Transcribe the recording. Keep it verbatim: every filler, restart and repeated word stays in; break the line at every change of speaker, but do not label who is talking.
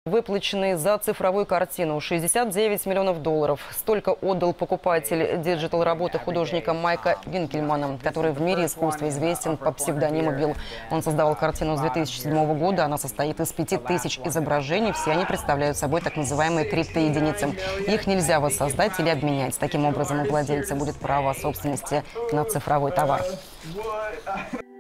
Выплаченные за цифровую картину шестьдесят девять миллионов долларов. Столько отдал покупатель диджитал-работы художника Майка Винкельмана, который в мире искусства известен по псевдониму Билл. Он создавал картину с две тысячи седьмого года. Она состоит из пяти тысяч изображений. Все они представляют собой так называемые криптоединицы. Их нельзя воссоздать или обменять. Таким образом, у владельца будет право собственности на цифровой товар.